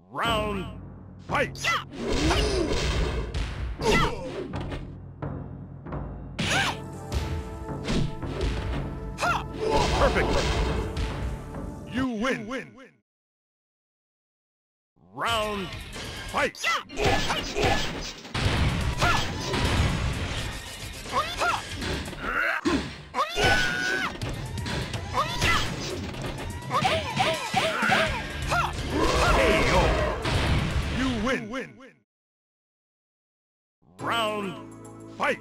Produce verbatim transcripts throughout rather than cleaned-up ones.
Round fight! Perfect! You win! win. Round fight! Win! Win! Round fight!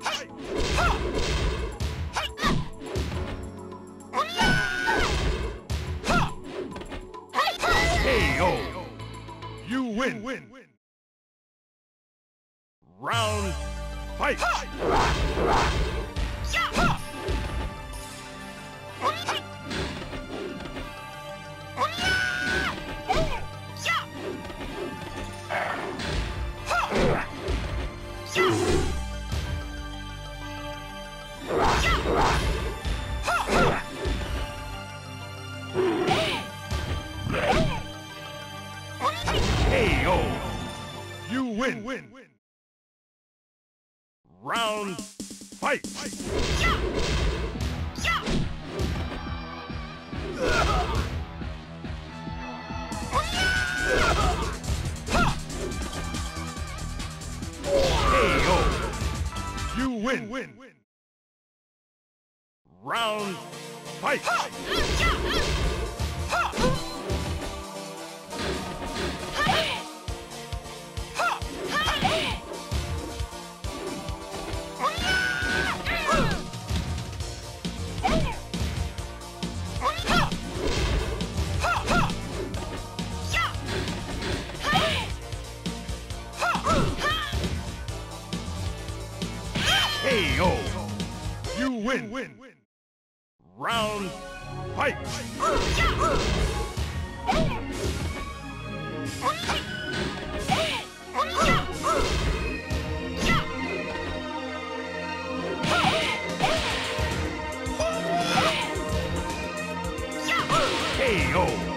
K O! You win! Win! Round fight! K O! You win! Win! Round fight! K O! You win! Win! Round fight! K O! You win! Win! Round fight! K O!